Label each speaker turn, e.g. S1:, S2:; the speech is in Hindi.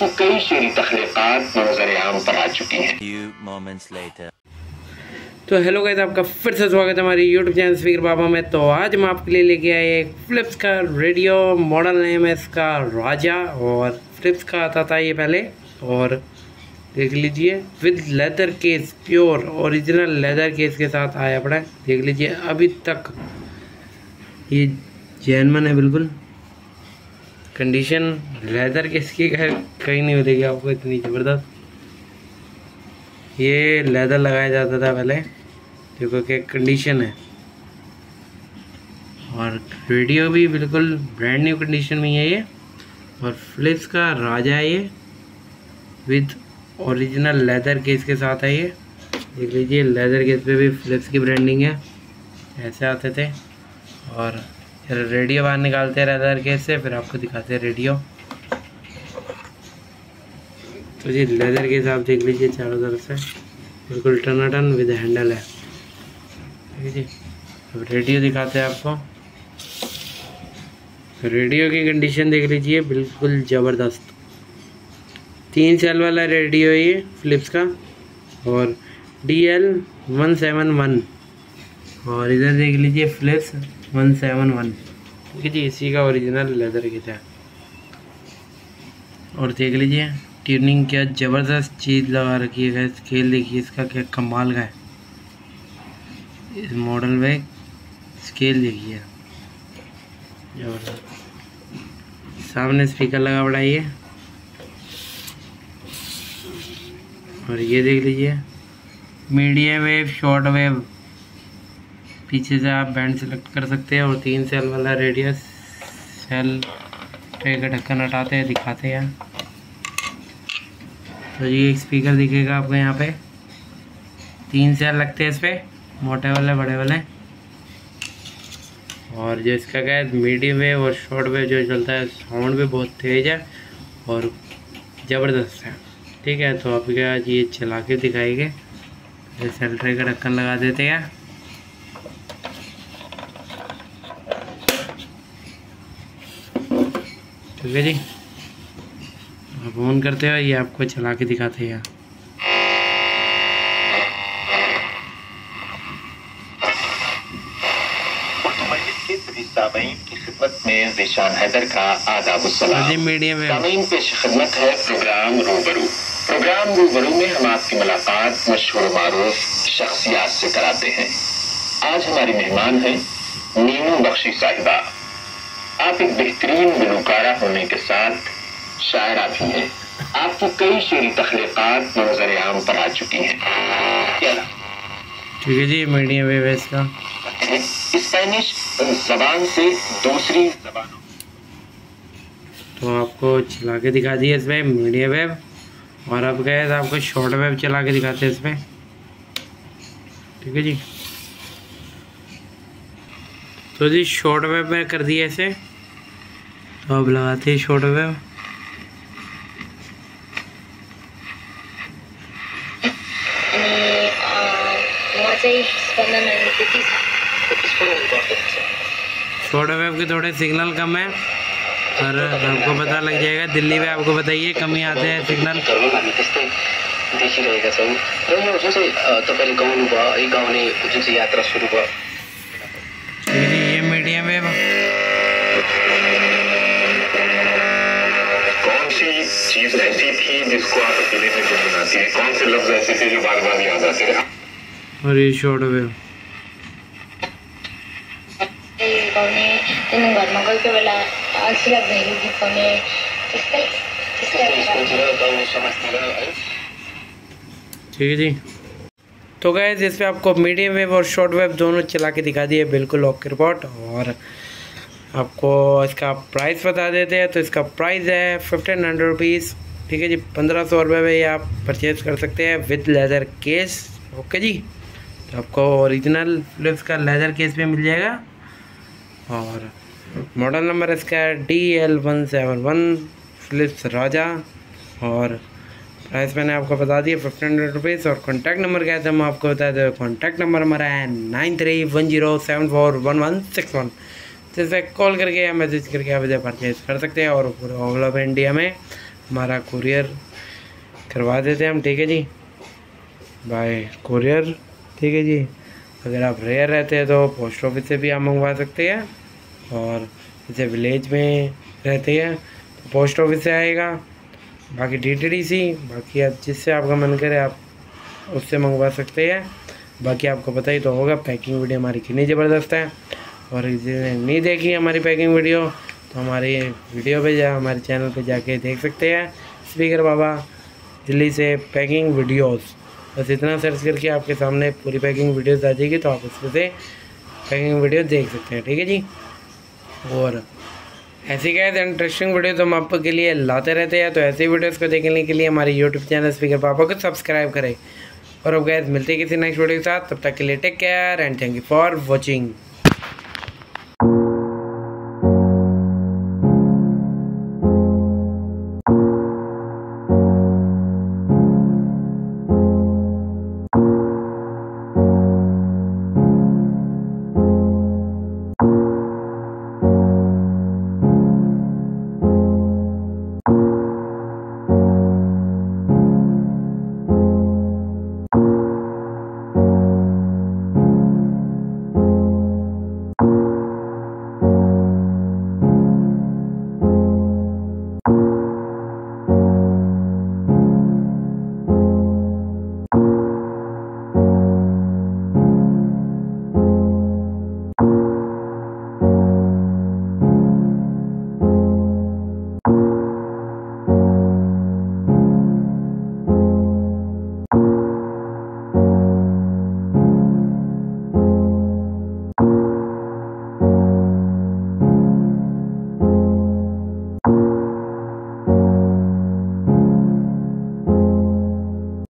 S1: आपकी कई शेरी तख्लीकात मंज़र आम पर आ चुकी हैं।
S2: तो हेलो गाइस, आपका फिर से स्वागत है हमारी यूट्यूब चैनल स्पीकर बाबा में। तो आज हम आपके लिए लेके आए एक फ़िलिप्स का रेडियो। मॉडल नेम है इसका राजा, और फ़िलिप्स का आता था ये पहले। और देख लीजिए with leather case, pure original leather case के साथ आया पड़ा है। देख लीजिए अभी तक ये जेन्युइन है, बिल्कुल कंडीशन लेदर केस की कहीं नहीं मिलेगी आपको इतनी ज़बरदस्त। ये लेदर लगाया जाता था पहले, देखो क्या कंडीशन है। और रेडियो भी बिल्कुल ब्रांड न्यू कंडीशन में है ये। और फ़िलिप्स का राजा है ये, विद ओरिजिनल लेदर केस के साथ है ये। देख लीजिए लेदर केस पे भी फ़िलिप्स की ब्रांडिंग है, ऐसे आते थे। और रेडियो बाहर निकालते हैं लेदर केस से, फिर आपको दिखाते हैं रेडियो। तो जी लेदर केस आप देख लीजिए चारों तरफ से बिल्कुल टनाटन विद हैंडल है, ठीक है जी। अब रेडियो दिखाते हैं आपको। रेडियो की कंडीशन देख लीजिए बिल्कुल ज़बरदस्त। 3 सेल वाला रेडियो है ये फ़िलिप्स का, और DL171। और इधर देख लीजिए फ़िलिप्स 171, ठीक है जी। इसी का ओरिजिनल लेदर केस है। और देख लीजिए ट्यूनिंग क्या ज़बरदस्त चीज़ लगा रखी है। स्केल देखिए इसका क्या कमाल का है। इस मॉडल में स्केल देखिए ज़बरदस्त। सामने स्पीकर लगा पड़ा है। और ये देख लीजिए मीडियम वेव, शॉर्ट वेव, पीछे से आप बैंड सेलेक्ट कर सकते हैं। और 3 सेल वाला रेडियस, सेल ट्रे का ढक्कन हटाते हैं, दिखाते हैं। तो ये एक स्पीकर दिखेगा आपको यहाँ पे। 3 सेल लगते हैं इस पर, मोटे वाले बड़े वाले। और जो इसका क्या है मीडियम वेव और शॉर्ट वेव जो चलता है, साउंड भी बहुत तेज़ है और ज़बरदस्त है, ठीक है। तो आप क्या ये चला के दिखाएंगे। सेल ट्रे का ढक्कन लगा देते हैं। ठीक है जी, आप ऑन करते हो, ये आपको चला के दिखाते हैं।
S1: की खिदमत में ज़ीशान हैदर का आदाब-उस-सलाम।
S2: मीडियम है
S1: सामीन पेश खिदमत है प्रोग्राम रूबरू। प्रोग्राम रूबरू में हम आपकी मुलाकात मशहूर मारूफ शख्सियात से कराते हैं। आज हमारी मेहमान हैं नीनू बख्शी साहिबा। आप एक बेहतरीन गुलकारा होने के साथ शायरा भी हैं। आपकी कई शेरी तख्लीकात मंज़र आम पर आ चुकी हैं।
S2: ठीक है जी, मीडियम वेव है इसका।
S1: स्पेनिश जबान से दूसरी जबानों,
S2: तो आपको चला के दिखा दिए इसमें मीडियम वेव। और अब गए तो आपको शॉर्ट वेव चला के दिखाते हैं इसमें, ठीक है जी। तो जी शॉर्ट वेव में कर दिया ऐसे, तो अब लगाते हैं शॉर्ट वेव। शॉर्ट वेव के थोड़े सिग्नल कम है, और आपको पता लग जाएगा। दिल्ली में आपको बताइए कमी आते हैं सिग्नल।
S1: यात्रा शुरू हुआ,
S2: ये मीडियम वेव।
S1: कौन सी चीज ऐसी थी जिसको आप अकेले में गुनगुनाती है? कौन से लफ्ज ऐसे थे जो बार बार याद आते रहे?
S2: और ये शॉर्ट वेव। ठीक है जी। तो गाइस इस पे आपको मीडियम वेव और शॉर्ट वेव दोनों चला के दिखा दिए, बिल्कुल ओके रिपोर्ट। और आपको इसका प्राइस बता देते हैं। तो इसका प्राइस है 1500 रुपीज़, ठीक है जी। 1500 रुपये में ये आप परचेज़ कर सकते हैं विद लेदर केस, ओके जी। तो आपको ओरिजिनल फ़िलिप्स का लेदर केस भी मिल जाएगा। और मॉडल नंबर इसका है DL171 फ़िलिप्स राजा। और प्राइस मैंने आपको बता दिया 1500 रुपीज़। और कॉन्टैक्ट नंबर क्या है तो हम आपको बता दें। कॉन्टैक्ट नंबर हमारा है 9310741161। जिस पर कॉल करके या मैसेज करके आप इसे परचेज कर सकते हैं। और पूरे ऑल ओवर इंडिया में हमारा कुरियर करवा देते हैं हम, ठीक है जी, बाय कुरियर, ठीक है जी। अगर आप रेयर रहते हैं तो पोस्ट ऑफिस से भी आप मंगवा सकते हैं, और जैसे विलेज में रहते हैं तो पोस्ट ऑफिस से आएगा, बाकी DTDC, बाकी आप जिससे आपका मन करे आप उससे मंगवा सकते हैं। बाकी आपको पता ही तो होगा पैकिंग वीडियो हमारी कितनी ज़बरदस्त है, और जिसने नहीं देखी हमारी पैकिंग वीडियो तो हमारी वीडियो पे हमारे चैनल पे जाके देख सकते हैं, स्पीकर बाबा दिल्ली से पैकिंग वीडियोस, बस इतना सर्च करके आपके सामने पूरी पैकिंग वीडियोस आ जाएगी, तो आप उसमें से पैकिंग वीडियो देख सकते हैं, ठीक है जी। और ऐसी क्या है इंटरेस्टिंग वीडियोस हम आपके लिए लाते रहते हैं, तो ऐसी वीडियोस को देखने के लिए हमारे यूट्यूब चैनल स्पीकर पापा को सब्सक्राइब करें। और अब गैस मिलते हैं किसी नेक्स्ट वीडियो के साथ, तब तक के लिए take care and thank you for watching.